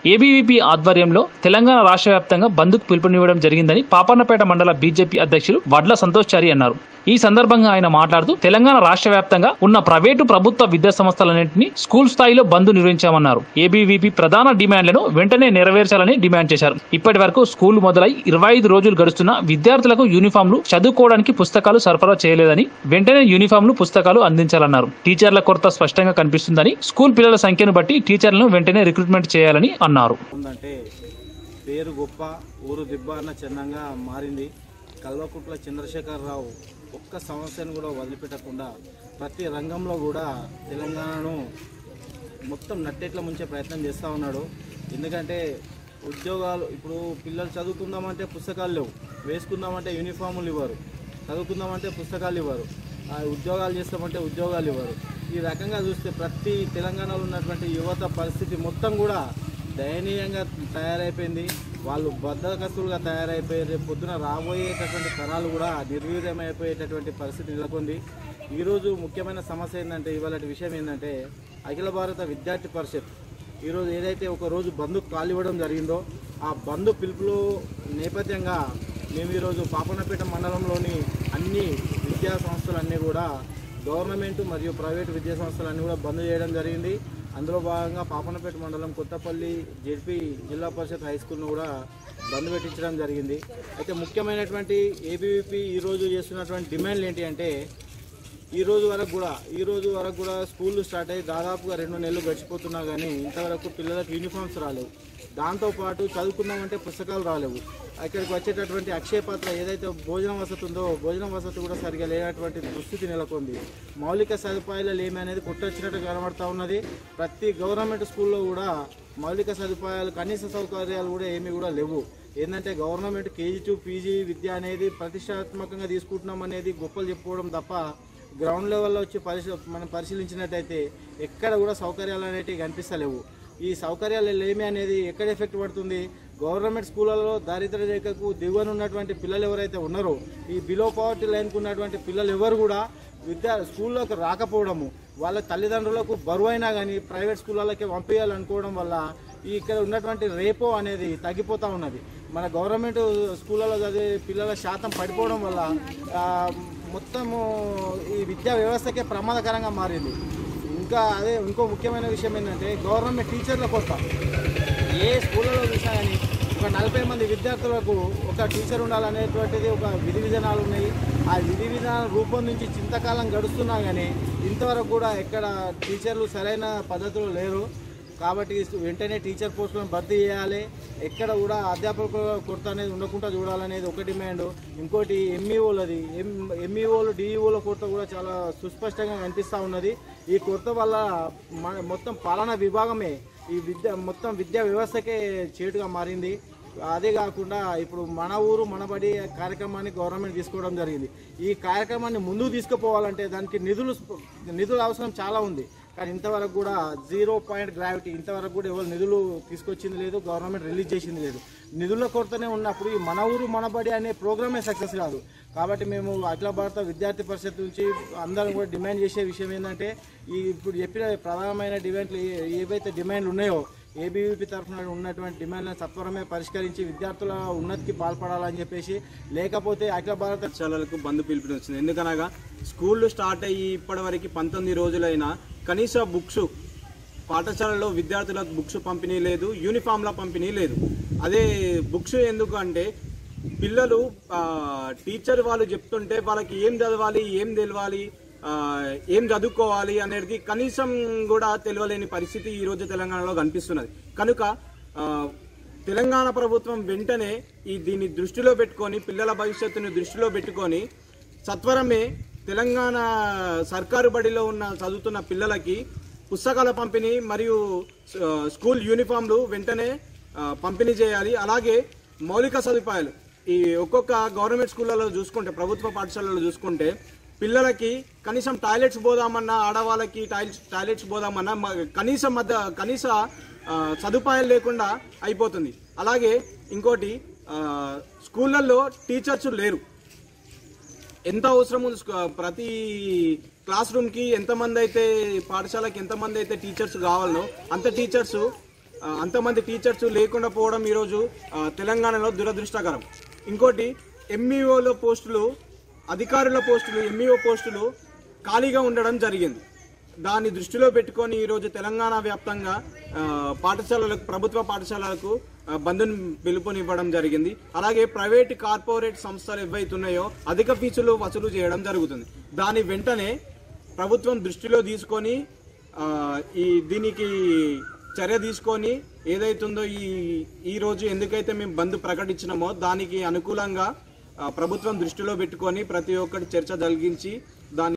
ABVP ఆధ్వర్యంలో తెలంగాణ రాష్ట్ర వ్యాప్తంగా బంద్కు పిలుపునివ్వడం జరిగిందని పాపన్నపేట మండల బీజేపీ అధ్యక్షులు వడ్ల సంతోష్ చారి అన్నారు. ఈ సందర్భంగా ఆయన మాట్లాడుతూ తెలంగాణ రాష్ట్ర వ్యాప్తంగా ఉన్న ప్రైవేటు ప్రభుత్వ విద్యా సంస్థలన్నింటినీ స్కూల్ స్థాయిలో బంద్ నిర్వహించామన్నారు. ఏబీవీపీ ప్రధాన డిమాండ్లను వెంటనే నెరవేర్చాలని డిమాండ్ చేశారు. ఇప్పటి వరకు స్కూల్ మొదలై 25 రోజులు గడుస్తున్నా విద్యార్థులకు యూనిఫామ్లు, చదువుకోవడానికి పుస్తకాలు సరఫరా చేయలేదని, వెంటనే యూనిఫామ్లు, పుస్తకాలు అందించాలన్నారు. టీచర్ల కొరత స్పష్టంగా కనిపిస్తుందని, స్కూల్ పిల్లల సంఖ్యను బట్టి టీచర్లను వెంటనే రిక్రూట్మెంట్ చేయాలని అన్నారు. పేరు గొప్ప, ఊరు దిబ్బ అన్న చిన్నంగా మారింది. కల్వకుంట్ల చంద్రశేఖరరావు ఒక్క సమస్యను కూడా వదిలిపెట్టకుండా ప్రతి రంగంలో కూడా తెలంగాణను మొత్తం నట్టేట్ల ముంచే ప్రయత్నం చేస్తూ ఉన్నాడు. ఎందుకంటే ఉద్యోగాలు, ఇప్పుడు పిల్లలు చదువుకుందామంటే పుస్తకాలు లేవు, వేసుకుందామంటే యూనిఫాములు ఇవ్వరు, చదువుకుందామంటే పుస్తకాలు ఇవ్వరు, ఉద్యోగాలు చేస్తామంటే ఉద్యోగాలు ఇవ్వరు. ఈ రకంగా చూస్తే ప్రతి తెలంగాణలో ఉన్నటువంటి యువత పరిస్థితి మొత్తం కూడా దయనీయంగా తయారైపోయింది. వాళ్ళు బద్ధకస్తులుగా తయారైపోయి రేపు పొద్దున రాబోయేటటువంటి తరాలు కూడా నిర్వీర్యమైపోయేటటువంటి పరిస్థితి నెలకొంది. ఈరోజు ముఖ్యమైన సమస్య ఏంటంటే, ఇవాళ విషయం ఏంటంటే, అఖిల భారత విద్యార్థి పరిషత్ ఈరోజు ఏదైతే ఒక రోజు బంద్ కాలివ్వడం జరిగిందో, ఆ బంద్ పిలుపులో నేపథ్యంగా మేము ఈరోజు పాపన్నపేట మండలంలోని అన్ని విద్యా సంస్థలన్నీ కూడా, గవర్నమెంట్ మరియు ప్రైవేటు విద్యా సంస్థలన్నీ కూడా బంద్ చేయడం జరిగింది. అందులో భాగంగా పాపన్నపేట మండలం కొత్తపల్లి జెడ్పీ జిల్లా పరిషత్ హై స్కూల్ను కూడా బంద్ పెట్టించడం జరిగింది. అయితే ముఖ్యమైనటువంటి ఏబీవీపీ ఈరోజు చేస్తున్నటువంటి డిమాండ్లు ఏంటి అంటే, ఈ రోజు వరకు కూడా స్కూళ్ళు స్టార్ట్ అయ్యి దాదాపుగా 2 నెలలు గడిచిపోతున్నా కానీ ఇంతవరకు పిల్లలకు యూనిఫామ్స్ రాలేవు. దాంతోపాటు చదువుకుందామంటే పుస్తకాలు రాలేవు. ఇక్కడికి వచ్చేటటువంటి అక్షయ పాత్ర ఏదైతే భోజనం వసతి ఉందో, భోజనం వసతి కూడా సరిగా లేనటువంటి దుస్థితి నెలకొంది. మౌలిక సదుపాయాలు ఏమి అనేది కొట్టొచ్చినట్టు కనబడతా ఉన్నది. ప్రతి గవర్నమెంట్ స్కూల్లో కూడా మౌలిక సదుపాయాలు, కనీస సౌకర్యాలు కూడా ఏమీ కూడా లేవు. ఏంటంటే గవర్నమెంట్ కేజీ టు పీజీ విద్య అనేది ప్రతిష్టాత్మకంగా తీసుకుంటున్నాం అనేది గొప్పలు చెప్పుకోవడం తప్ప, గ్రౌండ్ లెవెల్లో వచ్చి మనం పరిశీలించినట్టయితే ఎక్కడ కూడా సౌకర్యాలు అనేటివి కనిపిస్తలేవు. ఈ సౌకర్యాలు లేమి అనేది ఎక్కడ ఎఫెక్ట్ పడుతుంది? గవర్నమెంట్ స్కూళ్ళలో దారిద్ర్య రేఖకు దిగువన ఉన్నటువంటి పిల్లలు ఎవరైతే ఉన్నారో, ఈ బిలో పవర్టీ లైన్కు ఉన్నటువంటి పిల్లలు ఎవరు కూడా స్కూల్లోకి రాకపోవడము, వాళ్ళ తల్లిదండ్రులకు బరువైనా కానీ ప్రైవేట్ స్కూళ్ళకి పంపించాలనుకోవడం వల్ల ఇక్కడ ఉన్నటువంటి రేపో అనేది తగ్గిపోతూ ఉన్నది. మన గవర్నమెంట్ స్కూళ్ళలో చదివే పిల్లల శాతం పడిపోవడం వల్ల మొత్తము ఈ విద్యా వ్యవస్థకే ప్రమాదకరంగా మారింది. ఇంకో ముఖ్యమైన విషయం ఏంటంటే, గవర్నమెంట్ టీచర్ల కొరత. ఏ స్కూళ్ళలో చూసినా కానీ ఒక 40 మంది విద్యార్థులకు ఒక టీచర్ ఉండాలనేటువంటిది ఒక విధి విధానాలు ఉన్నాయి. ఆ విధి విధానాలు రూపొందించి చింతకాలం గడుస్తున్నా కానీ ఇంతవరకు కూడా ఎక్కడ టీచర్లు సరైన పద్ధతిలో లేరు. కాబట్టి వెంటనే టీచర్ పోస్టులను భర్తీ చేయాలి. ఎక్కడ కూడా అధ్యాపకుల కొరత అనేది ఉండకుండా చూడాలనేది ఒక డిమాండ్. ఇంకోటి ఎంఈఓలు డిఈఓల కొరత కూడా చాలా సుస్పష్టంగా కనిపిస్తూ ఉన్నది. ఈ కొరత వల్ల మొత్తం పాలనా విభాగమే ఈ మొత్తం విద్యా వ్యవస్థకే చేటుగా మారింది. అదే కాకుండా ఇప్పుడు మన ఊరు మనబడి కార్యక్రమాన్ని గవర్నమెంట్ తీసుకోవడం జరిగింది. ఈ కార్యక్రమాన్ని ముందుకు తీసుకుపోవాలంటే దానికి నిధుల అవసరం చాలా ఉంది. కానీ ఇంతవరకు కూడా 0 పాయింట్ గ్రావిటీ, ఇంతవరకు కూడా ఎవరు నిధులు తీసుకొచ్చింది లేదు, గవర్నమెంట్ రిలీజ్ చేసింది లేదు. నిధుల కొరతనే ఉన్నప్పుడు ఈ మన ఊరు మనబడి అనే ప్రోగ్రామే సక్సెస్ కాదు. కాబట్టి మేము అఖిల భారత విద్యార్థి పరిషత్ నుంచి అందరం కూడా డిమాండ్ చేసే విషయం ఏంటంటే, ఇప్పుడు చెప్పిన ప్రధానమైన ఏవైతే డిమాండ్లు ఉన్నాయో, ఏబీవీపీ తరఫున ఉన్నటువంటి డిమాండ్లను సత్వరమే పరిష్కరించి విద్యార్థుల ఉన్నతికి పాల్పడాలని చెప్పేసి, లేకపోతే అఖిల భారత పాఠశాలలకు బంద్ పిలుపునిచ్చింది. ఎందుకనగా స్కూళ్ళు స్టార్ట్ అయ్యి ఇప్పటివరకు 19 రోజులైనా కనీస బుక్స్ పాఠశాలలో విద్యార్థులకు బుక్స్ పంపిణీ లేదు, యూనిఫామ్ల పంపిణీ లేదు. అదే బుక్స్ ఎందుకు అంటే, పిల్లలు టీచర్ వాళ్ళు చెప్తుంటే వాళ్ళకి ఏం చదవాలి, ఏం తెలవాలి, ఏం చదువుకోవాలి అనేది కనీసం కూడా తెలియలేని పరిస్థితి ఈరోజు తెలంగాణలో కనిపిస్తున్నది. కనుక తెలంగాణ ప్రభుత్వం వెంటనే దీన్ని దృష్టిలో పెట్టుకొని, పిల్లల భవిష్యత్తును దృష్టిలో పెట్టుకొని సత్వరమే తెలంగాణ సర్కారు బడిలో చదువుతున్న పిల్లలకి పుస్తకాల పంపిణీ మరియు స్కూల్ యూనిఫామ్లు వెంటనే పంపిణీ చేయాలి. అలాగే మౌలిక సదుపాయాలు ఈ ఒక్కొక్క గవర్నమెంట్ స్కూళ్ళలో చూసుకుంటే, ప్రభుత్వ పాఠశాలలో చూసుకుంటే పిల్లలకి కనీసం టాయిలెట్స్ పోదామన్నా, ఆడవాళ్ళకి టాయిలెట్స్ పోదామన్నా కనీస సదుపాయాలు లేకుండా అయిపోతుంది. అలాగే ఇంకోటి, స్కూళ్ళల్లో టీచర్స్ లేరు. ఎంత అవసరం ఉంది, ప్రతి క్లాస్ రూమ్కి ఎంతమంది అయితే, పాఠశాలకి ఎంతమంది అయితే టీచర్స్ కావాలనో అంత టీచర్స్ అంతమంది టీచర్స్ లేకుండా పోవడం ఈరోజు తెలంగాణలో దురదృష్టకరం. ఇంకోటి ఎంఈఓల పోస్టులు, అధికారుల పోస్టులు, ఎంఈఓ పోస్టులు ఖాళీగా ఉండడం జరిగింది. దాన్ని దృష్టిలో పెట్టుకొని ఈరోజు తెలంగాణ వ్యాప్తంగా పాఠశాలలకు, ప్రభుత్వ పాఠశాలలకు బంద్ను పిలుపునివ్వడం జరిగింది. అలాగే ప్రైవేట్ కార్పొరేట్ సంస్థలు ఏవైతున్నాయో అధిక ఫీజులు వసూలు చేయడం జరుగుతుంది. దాని వెంటనే ప్రభుత్వం దృష్టిలో తీసుకొని దీనికి చర్య తీసుకొని ఏదైతుందో ఈ రోజు ఎందుకైతే మేము బంద్ ప్రకటించినామో దానికి అనుకూలంగా ప్రభుత్వం దృష్టిలో పెట్టుకొని ప్రతి ఒక్కటి చర్చ జరిగించి దాన్ని